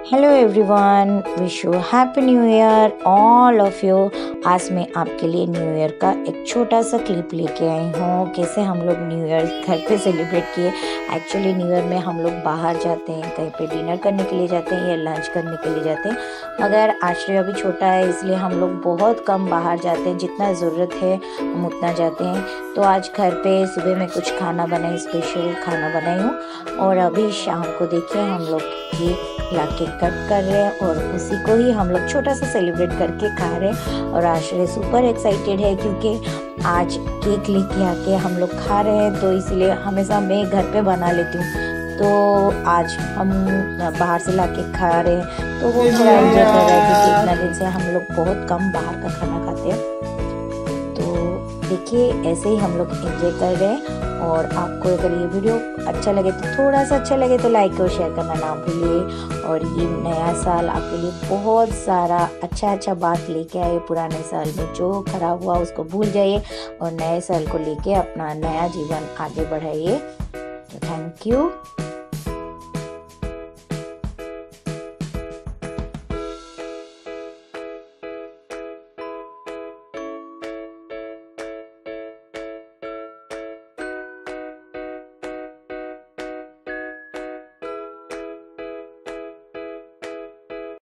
Hello everyone, wish you happy new year all of you. आज मैं आपके लिए न्यू ईयर का एक छोटा सा क्लिप लेके आई हूँ, कैसे हम लोग न्यू ईयर घर पे सेलिब्रेट किए। एक्चुअली न्यू ईयर में हम लोग बाहर जाते हैं, कहीं पे डिनर करने के लिए जाते हैं या लंच करने के लिए जाते हैं, मगर आश्रय अभी छोटा है इसलिए हम लोग बहुत कम बाहर जाते हैं। जितना ज़रूरत है हम उतना जाते हैं। तो आज घर पे सुबह में कुछ खाना बनाई, स्पेशल खाना बनाई हूँ और अभी शाम को देखिए हम लोग केक ला के कट कर रहे हैं और उसी को ही हम लोग छोटा सा सेलिब्रेट करके खा रहे हैं। और आश्रय सुपर एक्साइटेड है क्योंकि आज केक लेके आके हम लोग खा रहे हैं, तो इसलिए हमेशा मैं घर पे बना लेती हूँ, तो आज हम बाहर से ला के खा रहे हैं। तो वो थोड़ा एंजॉय कर रहा है क्योंकि इतना दिन से हम लोग बहुत कम बाहर का खाना खाते हैं। तो देखिए ऐसे ही हम लोग एंजॉय कर रहे हैं। और आपको अगर ये वीडियो अच्छा लगे तो थोड़ा सा अच्छा लगे तो लाइक और शेयर करना ना भूलिए। और ये नया साल आपके लिए बहुत सारा अच्छा बात लेके आए। पुराने साल में जो खराब हुआ उसको भूल जाइए और नए साल को लेके अपना नया जीवन आगे बढ़ाइए। तो थैंक यू।